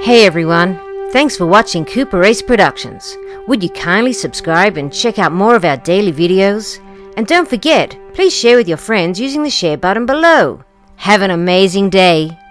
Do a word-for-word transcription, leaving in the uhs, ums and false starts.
Hey everyone, thanks for watching Cooper Ace Productions. Would you kindly subscribe and check out more of our daily videos? And don't forget, please share with your friends using the share button below. Have an amazing day.